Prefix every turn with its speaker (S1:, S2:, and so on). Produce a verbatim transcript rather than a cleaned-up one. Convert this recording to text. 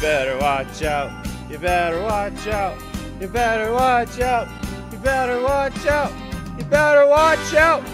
S1: better watch out. You better watch out. You better watch out. You better watch out. You better watch out.